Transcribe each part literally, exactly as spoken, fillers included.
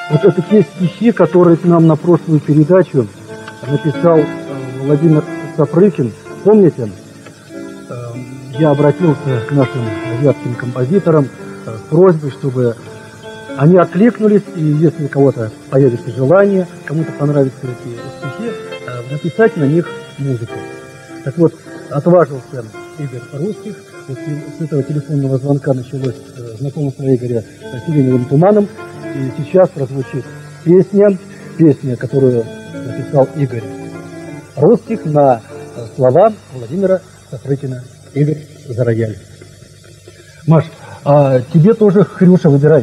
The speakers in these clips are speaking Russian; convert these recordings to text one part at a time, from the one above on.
Вот это те стихи, которые к нам на прошлую передачу написал э, Владимир Сапрыкин. Помните? Э, я обратился к нашим вятским композиторам э, с просьбой, чтобы они откликнулись, и если у кого-то появится желание, кому-то понравятся эти стихи, э, написать на них музыку. Так вот, отважился Игорь Русских. Вот с этого телефонного звонка началось э, знакомство Игоря с «Сиреневым туманом». И сейчас прозвучит песня, песня, которую написал Игорь Русских на слова Владимира Сапрыкина. Игорь, за рояль. Маш, а тебе тоже Хрюша выбирай.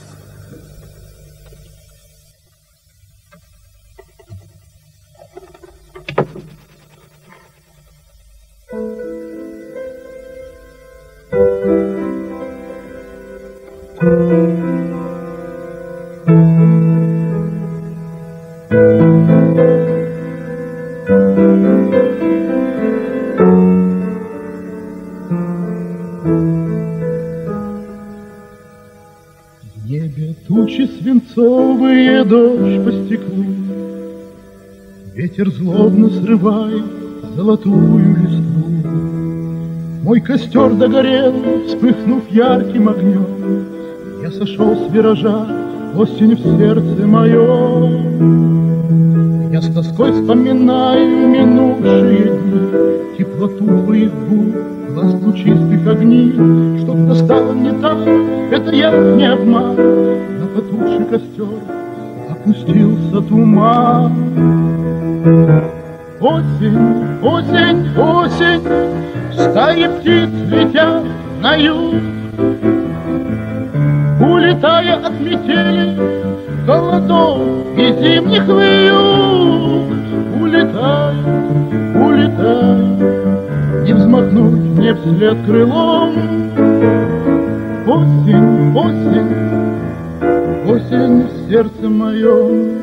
В небе тучи свинцовые, дождь по стеклу, ветер злобно срывает золотую листву. Мой костер догорел, вспыхнув ярким огнем. Я сошел с виража, осень в сердце моем. Я с тоской вспоминаю минувшие дни, теплоту твоих губ, глаз лучистых огней. Что-то стало не так, это я не обман. На потухший костер опустился туман. Осень, осень, осень, стаи птиц летят на юг, улетая от метели, холодов и зимних вьюг. Улетают, улетают, не взмахнуть мне вслед крылом. Осень, осень, осень в сердце моем.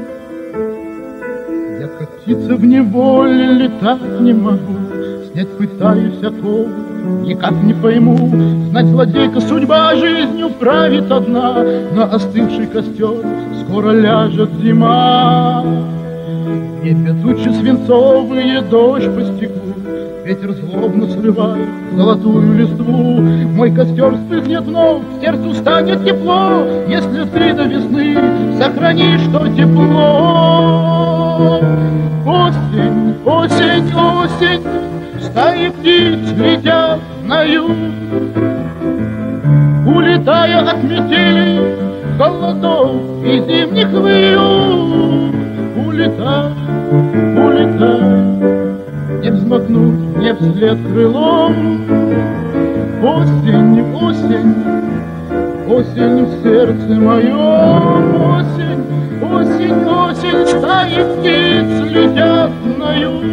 Я как птица в неволе летать не могу, снять пытаюсь оковы, никак не пойму. Знать, злодейка, судьба жизнью правит одна, на остывший костер скоро ляжет зима. В небе тучи свинцовые, дождь по стеклу, ветер злобно срывает золотую листву. Мой костер вспыхнет вновь, сердцу станет тепло, если ты до весны сохранишь то тепло. Осень, осень, осень, стаи птиц летят на юг, улетая от метелей, холодов и зимних вьюг. Улетай, улетай, не взмахнуть мне вслед крылом. Осень, осень, осень в сердце моем. Осень, осень, осень, стаи птиц летят на юг,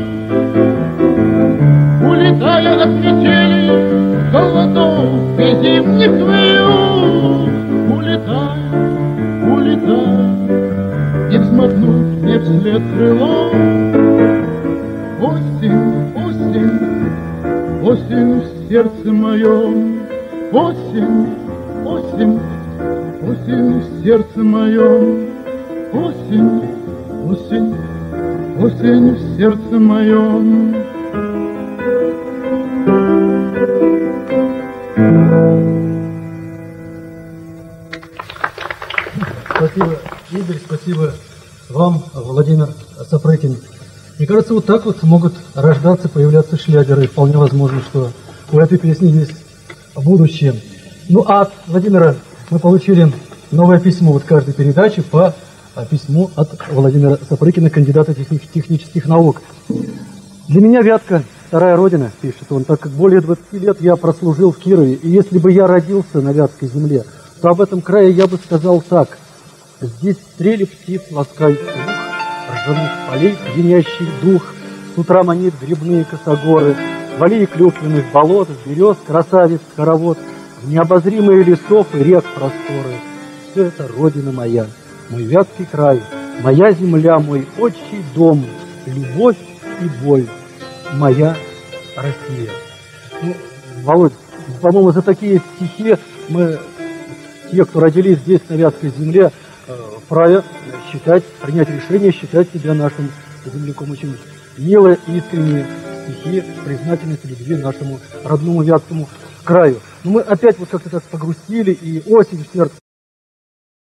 улетая от метелей, холодов и зимних вьюг. Улетай, улетай, не взмахнуть мне вслед крылом. Осень, осень, осень в сердце моем. Осень, осень, осень в сердце моем. Осень, осень, осень в сердце моем. Спасибо, Игорь, спасибо вам, Владимир Сапрыкин. Мне кажется, вот так вот могут рождаться, появляться шлягеры. Вполне возможно, что у этой песни есть будущее. Ну, а от Владимира мы получили новое письмо вот каждой передачи по письму от Владимира Сапрыкина, кандидата техни технических наук. Для меня Вятка вторая родина, пишет он, так как более двадцати лет я прослужил в Кирове. И если бы я родился на Вятской земле, то об этом крае я бы сказал так. Здесь стрели птиц ласкают слух, ржаных полей пьянящий дух, с утра манит грибные косогоры, валей клюквенных болот, берез, красавец, хоровод, в необозримые лесов и рек просторы. Все это родина моя, мой Вятский край, моя земля, мой отчий дом, любовь и боль, моя Россия. Ну, Володь, по-моему, за такие стихи мы те, кто родились здесь, на Вятской земле, вправе считать, принять решение, считать себя нашим земляком. Очень милые и искренние стихи признательности, любви нашему родному Вятскому краю. Но мы опять вот как-то так погрустили, и осень в сердце.